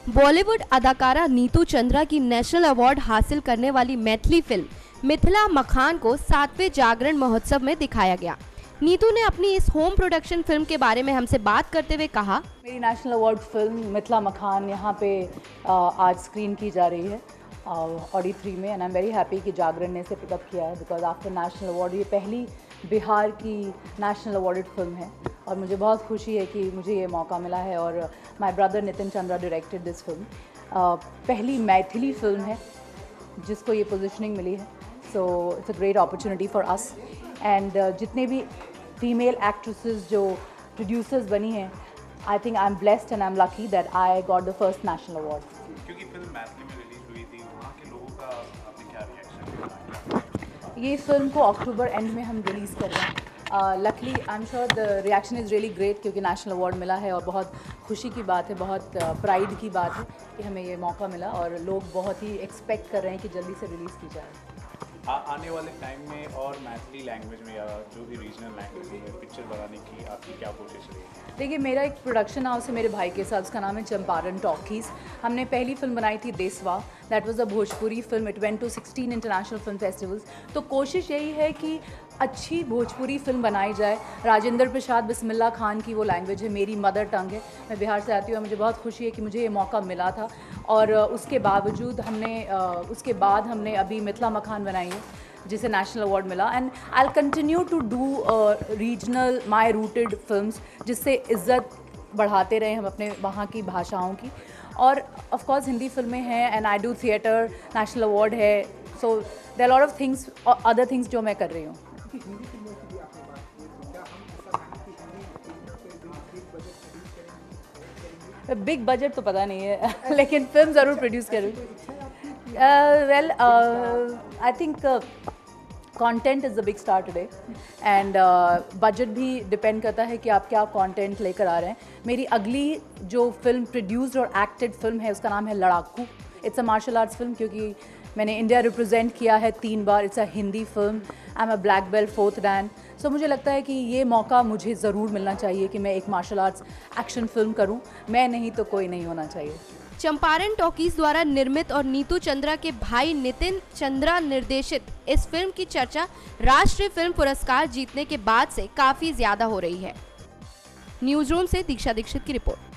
बॉलीवुड अदाकारा नीतू चंद्रा की national award हासिल करने वाली मैथिली फिल्म मिथिला मखान को 7वें जागरण महोत्सव में दिखाया गया। नीतू ने अपनी इस होम प्रोडक्शन फिल्म के बारे में हमसे बात करते हुए कहा, मेरी नेशनल अवार्ड फिल्म मिथिला मखान यहाँ पे आज स्क्रीन की जा रही है ऑडी 3 में, and I am very happy कि जागरण ने इसे पिकअप किया है बिकॉज आफ्टर नेशनल अवार्ड ये पहली बिहार की नेशनल अवार्डेड फिल्म है और मुझे बहुत खुशी है कि मुझे ये मौका मिला है। और my brother Nitin Chandra directed this film. पहली मैथिली फिल्म है जिसको ये पोजीशनिंग मिली है, so it's a great opportunity for us. And जितने भी फीमेल एक्ट्रेसेस जो प्रोड्यूसर्स बनी हैं, I think I am blessed and I am lucky that I got the first national award. क्योंकि फिल्म मैथिली में रिलीज हुई थी, वहाँ के लोगों का आपने क्या रिएक्शन? ये फिल्म को अक्टूबर एंड में हम रिलीज़ कर रहे हैं। Luckily I am sure the reaction is really great क्योंकि नेशनल अवार्ड मिला है और बहुत खुशी की बात है, बहुत प्राइड की बात है कि हमें ये मौका मिला और लोग बहुत ही एक्सपेक्ट कर रहे हैं कि जल्दी से रिलीज़ की जाए। आने वाले टाइम में और मैथिली लैंग्वेज में या जो भी रीजनल लैंग्वेज में पिक्चर बनाने की आपकी क्या कोशिश रही है? देखिए, मेरा एक प्रोडक्शन हाउस है मेरे भाई के साथ, उसका नाम है चंपारण टॉकीज़। हमने पहली फिल्म बनाई थी Deswa, that was a Bhojpuri film. It went to 16 international film festivals. तो कोशिश यही है कि अच्छी भोजपुरी फिल्म बनाई जाए। राजेंद्र प्रसाद बिस्मिल्लाह खान की वो लैंग्वेज है, मेरी मदर टंग है। मैं बिहार से आती हूँ और मुझे बहुत खुशी है कि मुझे ये मौका मिला था और उसके बाद हमने अभी मिथिला मखान बनाई है जिसे नेशनल अवार्ड मिला। And I will continue to do regional my rooted films जिससे इज़्ज़त बढ़ाते रहे हम अपने वहाँ की भाषाओं की। और ऑफ कोर्स हिंदी फिल्में हैं and I do theatre, national award है, so there lot of things other things जो मैं कर रही हूँ। बिग बजट तो पता नहीं है लेकिन फिल्म ज़रूर प्रोड्यूस करूँ। Well I think content is the big star today and budget भी डिपेंड करता है कि आप क्या कंटेंट लेकर आ रहे हैं। मेरी अगली जो फिल्म प्रोड्यूस्ड और एक्टेड फिल्म है उसका नाम है Ladaaku. It's a martial arts film क्योंकि मैंने इंडिया रिप्रेजेंट किया है 3 बार। It's a Hindi film. I am a black belt 4th dan. सो मुझे लगता है कि ये मौका मुझे ज़रूर मिलना चाहिए कि मैं एक मार्शल आर्ट्स एक्शन फिल्म करूं। मैं नहीं तो कोई नहीं होना चाहिए। चंपारण टॉकीज द्वारा निर्मित और नीतू चंद्रा के भाई नितिन चंद्रा निर्देशित इस फिल्म की चर्चा राष्ट्रीय फिल्म पुरस्कार जीतने के बाद से काफी ज्यादा हो रही है। न्यूज रूम से दीक्षा दीक्षित की रिपोर्ट।